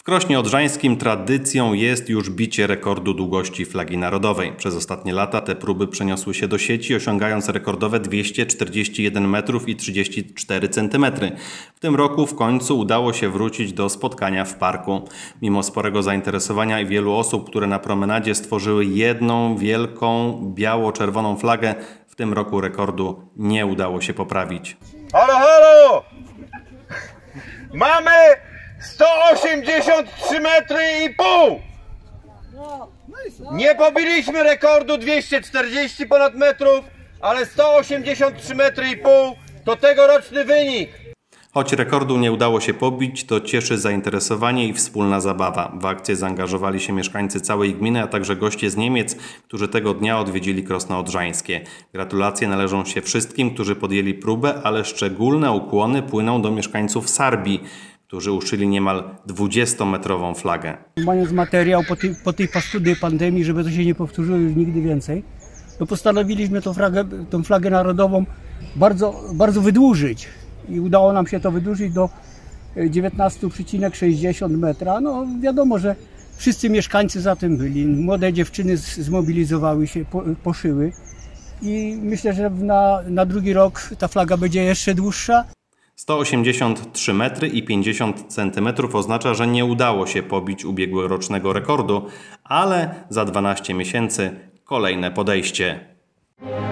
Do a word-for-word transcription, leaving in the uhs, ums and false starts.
Krośnie Odrzańskim tradycją jest już bicie rekordu długości flagi narodowej. Przez ostatnie lata te próby przeniosły się do sieci, osiągając rekordowe dwieście czterdzieści jeden metrów i trzydzieści cztery centymetry. W tym roku w końcu udało się wrócić do spotkania w parku. Mimo sporego zainteresowania i wielu osób, które na promenadzie stworzyły jedną wielką biało-czerwoną flagę, w tym roku rekordu nie udało się poprawić. Halo, halo! Mamy sto osiemdziesiąt trzy metry i pół! Nie pobiliśmy rekordu dwieście czterdzieści ponad metrów, ale sto osiemdziesiąt trzy metry i pół to tegoroczny wynik. Choć rekordu nie udało się pobić, to cieszy zainteresowanie i wspólna zabawa. W akcję zaangażowali się mieszkańcy całej gminy, a także goście z Niemiec, którzy tego dnia odwiedzili Krosno Odrzańskie. Gratulacje należą się wszystkim, którzy podjęli próbę, ale szczególne ukłony płyną do mieszkańców Sarbii, którzy uszyli niemal dwudziestometrową flagę. Mając materiał po tej, po tej paskudnej pandemii, żeby to się nie powtórzyło już nigdy więcej, to postanowiliśmy tą flagę, tą flagę narodową bardzo, bardzo wydłużyć. I udało nam się to wydłużyć do dziewiętnaście przecinek sześćdziesiąt metra. No wiadomo, że wszyscy mieszkańcy za tym byli. Młode dziewczyny zmobilizowały się, po, poszyły. I myślę, że na, na drugi rok ta flaga będzie jeszcze dłuższa. sto osiemdziesiąt trzy metry i pięćdziesiąt centymetrów oznacza, że nie udało się pobić ubiegłorocznego rekordu, ale za dwanaście miesięcy kolejne podejście.